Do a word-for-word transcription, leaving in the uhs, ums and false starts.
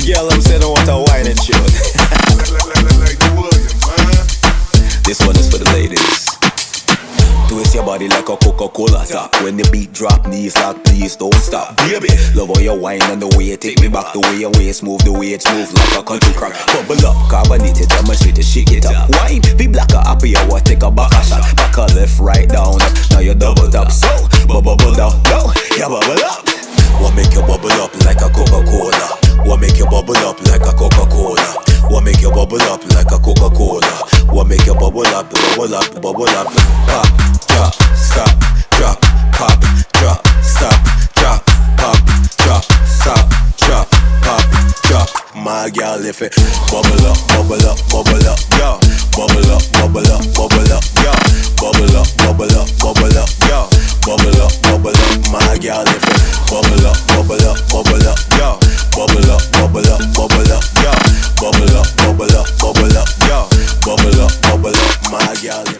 girl, I'm saying I want a wine and shit. This one is for the ladies. Twist your body like a Coca-Cola top. When the beat drop, knees lock, please don't stop. Baby, love how you wine and the way you take me back. The way your waist move, the way it's move like a country crack. Bubble up, carbonated, demonstrate the shit, get up. Wine, be black or happy, you want take a back a shot. Back a left, right, down, up. Now you double tap, so bubble down, down, you bubble up. What make you bubble up like a Coca-Cola? What make you bubble up like a Coca-Cola? What make you bubble up like a Coca-Cola? What make you bubble up, bubble up, bubble up? Pop, drop, stop, drop, pop, drop, stop, drop, pop, drop, stop, drop, pop, drop. My girl, if it bubble up, bubble up, bubble up, yo. Bubble up, bubble up, bubble up, yo. Bubble up, bubble up, bubble up, yo. Bubble up, bubble up, my girl, if it bubble up, bubble up, bubble up, yo. Bubble up, bubble up, bubble up, yo. Bubble up, bubble up, bubble up, yo. Bubble up, bubble up, my girl.